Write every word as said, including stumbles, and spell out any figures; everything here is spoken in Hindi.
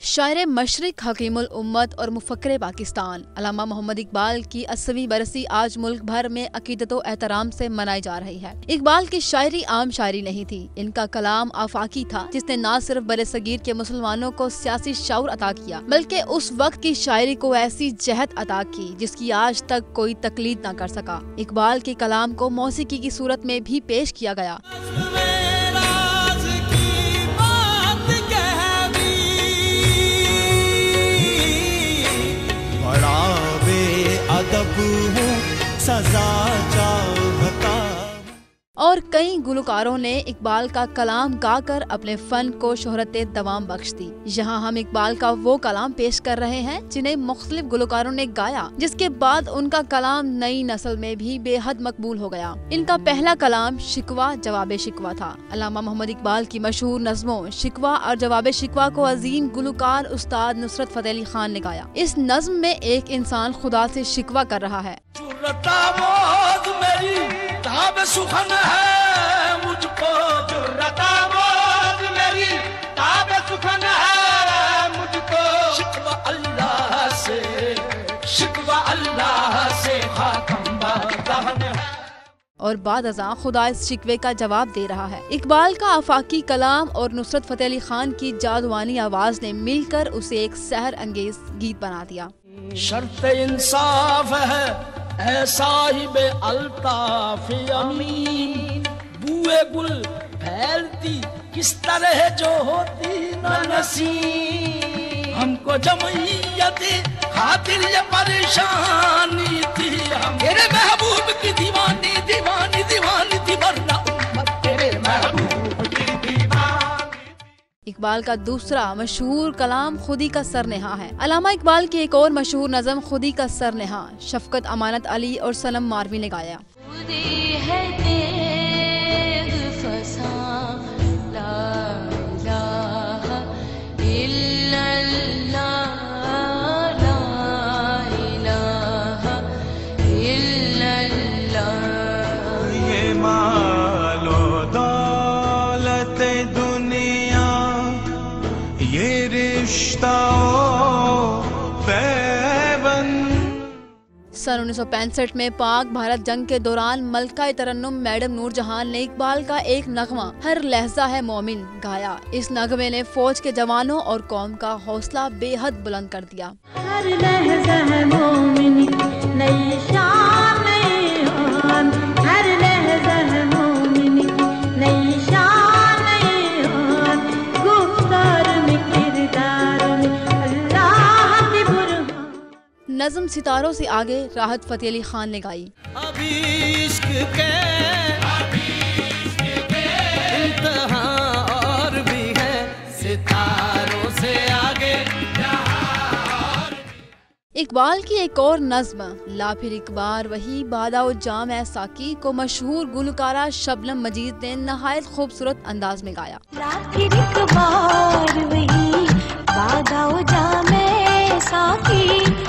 शायर मशरिक, हकीमुल उम्मत और मुफक्किर पाकिस्तान अल्लामा मोहम्मद इकबाल की अस्सीवीं बरसी आज मुल्क भर में अकीदत व एहतराम से मनाई जा रही है। इकबाल की शायरी आम शायरी नहीं थी, इनका कलाम आफाकी था, जिसने न सिर्फ बरसगीर के मुसलमानों को सियासी शऊर अता किया, बल्कि उस वक्त की शायरी को ऐसी जहत अता की जिसकी आज तक कोई तकलीद न कर सका। इकबाल के कलाम को मौसीकी की सूरत में भी पेश किया गया। सजा चाहता और कई गुलकारों ने इकबाल का कलाम गाकर अपने फन को शोहरत दवाम बख्श दी। यहाँ हम इकबाल का वो कलाम पेश कर रहे हैं जिन्हें मुख्तलिफ गुलकारों ने गाया, जिसके बाद उनका कलाम नई नस्ल में भी बेहद मकबूल हो गया। इनका पहला कलाम शिकवा जवाब शिकवा था। अल्लामा मोहम्मद इकबाल की मशहूर नज़्मों शिकवा और जवाब शिकवा को अजीम गुलकार उस्ताद नुसरत फतेह अली खान ने गाया। इस नज़्म में एक इंसान खुदा से शिकवा कर रहा है। सुखन है मुझको मेरी ताब सुखन है मुझको शिकवा अल्लाह से शिकवा अल्लाह से और बाद अज़ां खुदा इस शिकवे का जवाब दे रहा है। इकबाल का आफाकी कलाम और नुसरत फतेह अली खान की जादुआनी आवाज ने मिलकर उसे एक सहर अंगेज गीत बना दिया। शर्त इंसाफ है ऐसा ही बे अल्ताफ अमीन, बुए गुल फैलती किस तरह जो होती न नसीम, हमको जमइयत खातिर ये परेशानी थी, हम तेरे महबूब की दीवानी दीवानी दीवानी थी, वरना उम्मत तेरे महबूब की दीवानी। इकबाल का दूसरा मशहूर कलाम खुदी का सरनेहा है। अल्लामा इकबाल की एक और मशहूर नज़म खुदी का सरनेहा शफकत अमानत अली और सनम मारवी ने गाया। सन उन्नीस सौ पैंसठ में पाक भारत जंग के दौरान मलका तरन्नुम मैडम नूरजहान ने इकबाल का एक नगमा हर लहजा है मोमिन गाया। इस नगमे ने फौज के जवानों और कौम का हौसला बेहद बुलंद कर दिया। हर लहजा है मोमिन, नई शान नई आन, हर लहजा है मोमिन, नई शान नई आन, गुफ्तार में किरदार में अल्लाह की बुरहान। नज़म सितारों से आगे राहत फतेह अली खान ने गाई। अभी इश्क के इंतहा और भी है सितारों से आगे। इकबाल की एक और नज़्म ला फिर इकबार वही बादा जाम है साकी को मशहूर गुलकारा शबनम मजीद ने नहायत खूबसूरत अंदाज में गाया। ला फिर इकबार वही बादा जाम है साकी